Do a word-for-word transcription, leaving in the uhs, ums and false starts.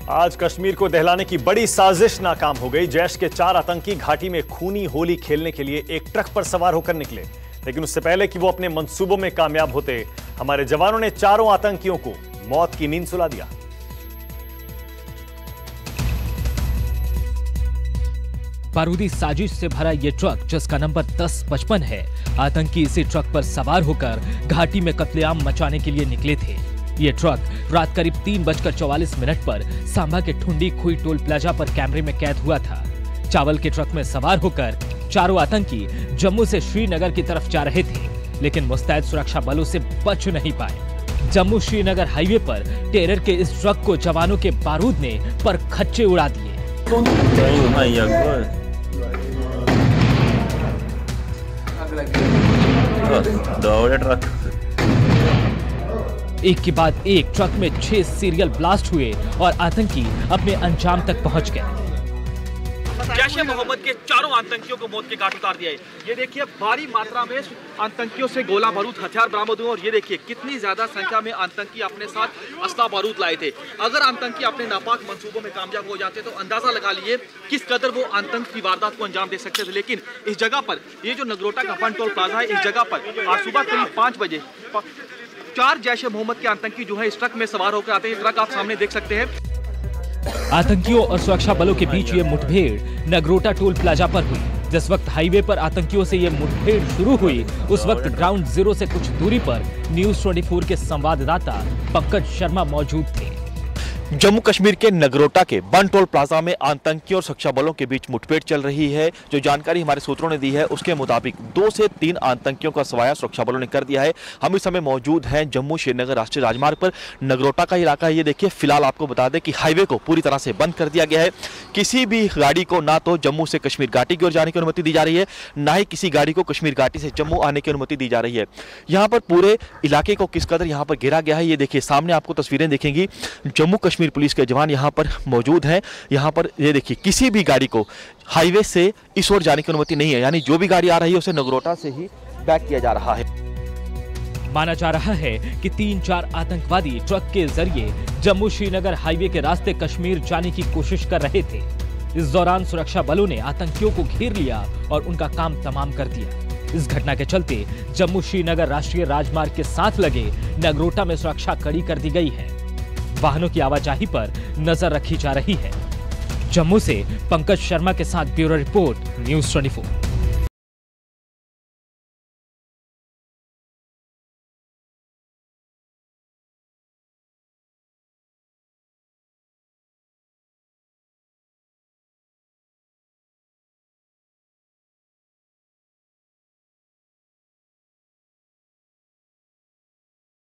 आज कश्मीर को दहलाने की बड़ी साजिश नाकाम हो गई। जैश के चार आतंकी घाटी में खूनी होली खेलने के लिए एक ट्रक पर सवार होकर निकले, लेकिन उससे पहले कि वो अपने मंसूबों में कामयाब होते, हमारे जवानों ने चारों आतंकियों को मौत की नींद सुला दिया। बारूदी साजिश से भरा ये ट्रक, जिसका नंबर दस पचपन है, आतंकी इसी ट्रक पर सवार होकर घाटी में कत्लेआम मचाने के लिए निकले थे। ये ट्रक रात करीब तीन बजकर चौवालीस मिनट पर सांबा के ठुंडी खुई टोल प्लाजा पर कैमरे में कैद हुआ था। चावल के ट्रक में सवार होकर चारों आतंकी जम्मू से श्रीनगर की तरफ जा रहे थे, लेकिन मुस्तैद सुरक्षा बलों से बच नहीं पाए। जम्मू श्रीनगर हाईवे पर टेरर के इस ट्रक को जवानों के बारूद ने पर खच्चे उड़ा दिए। एक के बाद एक ट्रक में छह सीरियल ब्लास्ट हुए और आतंकी अपने अंजाम तक पहुंच गए। जैश ए मोहम्मद के चारों आतंकियों को मौत के घाट उतार दिया है। ये देखिए, भारी मात्रा में आतंकियों से गोला बारूद हथियार बरामद हुए और ये देखिए कितनी ज्यादा संख्या में आतंकी अपने साथ असला बारूद लाए थे। अगर आतंकी अपने नापाक मंसूबों में कामयाब हो जाते तो अंदाजा लगा लिए किस कदर वो आतंक की वारदात को अंजाम दे सकते थे। लेकिन इस जगह पर, ये जो नगरोटा का फन टोल प्लाजा है, इस जगह पर आज सुबह करीब पाँच बजे चार जैश ए मोहम्मद के आतंकी जो है इस ट्रक में सवार होकर आते हैं। ट्रक आप सामने देख सकते हैं। आतंकियों और सुरक्षा बलों के बीच ये मुठभेड़ नगरोटा टोल प्लाजा पर हुई। जिस वक्त हाईवे पर आतंकियों से ये मुठभेड़ शुरू हुई, उस वक्त ग्राउंड जीरो से कुछ दूरी पर न्यूज चौबीस के संवाददाता पंकज शर्मा मौजूद थे। जम्मू कश्मीर के नगरोटा के बन टोल प्लाजा में आतंकियों और सुरक्षा बलों के बीच मुठभेड़ चल रही है। जो जानकारी हमारे सूत्रों ने दी है उसके मुताबिक दो से तीन आतंकियों का सवाया सुरक्षा बलों ने कर दिया है। हम इस समय मौजूद हैं जम्मू श्रीनगर राष्ट्रीय राजमार्ग पर। नगरोटा का इलाका है ये देखिए। फिलहाल आपको बता दें कि हाईवे को पूरी तरह से बंद कर दिया गया है। किसी भी गाड़ी को ना तो जम्मू से कश्मीर घाटी की ओर जाने की अनुमति दी जा रही है, ना ही किसी गाड़ी को कश्मीर घाटी से जम्मू आने की अनुमति दी जा रही है। यहाँ पर पूरे इलाके को किस कदर यहाँ पर घेरा गया है ये देखिए। सामने आपको तस्वीरें दिखेंगी। जम्मू कश्मीर पुलिस के जवान यहाँ पर मौजूद हैं। यहाँ पर ये देखिए, किसी भी गाड़ी को हाईवे से इस ओर जाने की अनुमति नहीं है, यानी जो भी गाड़ी आ रही है उसे नगरोटा से ही बैक किया जा रहा है। माना जा रहा है कि तीन चार आतंकवादी ट्रक के जरिए जम्मू श्रीनगर हाईवे के रास्ते कश्मीर जाने की कोशिश कर रहे थे। इस दौरान सुरक्षा बलों ने आतंकियों को घेर लिया और उनका काम तमाम कर दिया। इस घटना के चलते जम्मू श्रीनगर राष्ट्रीय राजमार्ग के साथ लगे नगरोटा में सुरक्षा कड़ी कर दी गई है। वाहनों की आवाजाही पर नजर रखी जा रही है। जम्मू से पंकज शर्मा के साथ ब्यूरो रिपोर्ट, न्यूज चौबीस।